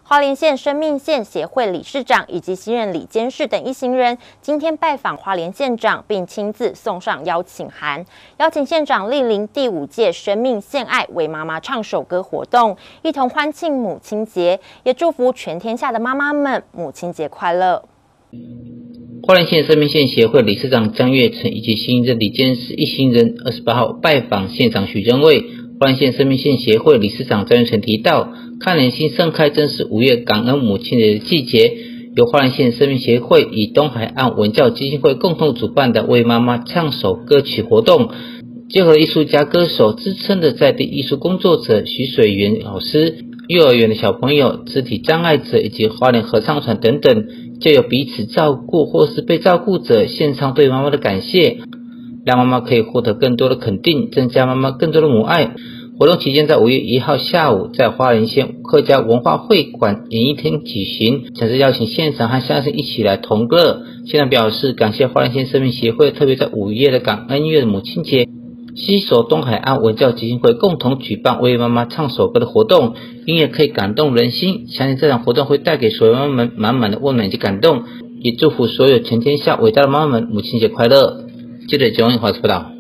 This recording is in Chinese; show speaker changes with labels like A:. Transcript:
A: 花莲县生命线协会理事长以及新任理监事等一行人今天拜访花莲县长，并亲自送上邀请函，邀请县长莅临第5届生命献爱为妈妈唱首歌活动，一同欢庆母亲节，也祝福全天下的妈妈们母亲节快乐。
B: 花莲县生命线协会理事长张月成以及新任理监事一行人28号拜访县长许仁伟。花莲县生命线协会理事长张月成提到，看莲心盛开正是5月感恩母亲节的季节，由花莲县生命协会与东海岸文教基金会共同主办的为妈妈唱首歌曲活动，结合艺术家歌手资深的在地艺术工作者徐水源老师、幼儿园的小朋友、肢体障碍者以及花莲合唱团等等，就有彼此照顾或是被照顾者献上对妈妈的感谢，让妈妈可以获得更多的肯定，增加妈妈更多的母爱。活动期间在5月1号下午在花莲县客家文化会馆演艺厅举行，诚挚邀请县长和乡亲一起来同乐。县长表示感谢花莲县生命协会特别在5月的感恩月的母亲节，携手东海岸文教基金会共同举办为妈妈唱首歌的活动，音乐可以感动人心，相信这场活动会带给所有妈妈们满满的温暖及感动，也祝福所有全天下伟大的妈妈们母亲节快乐。记者钟永华报道。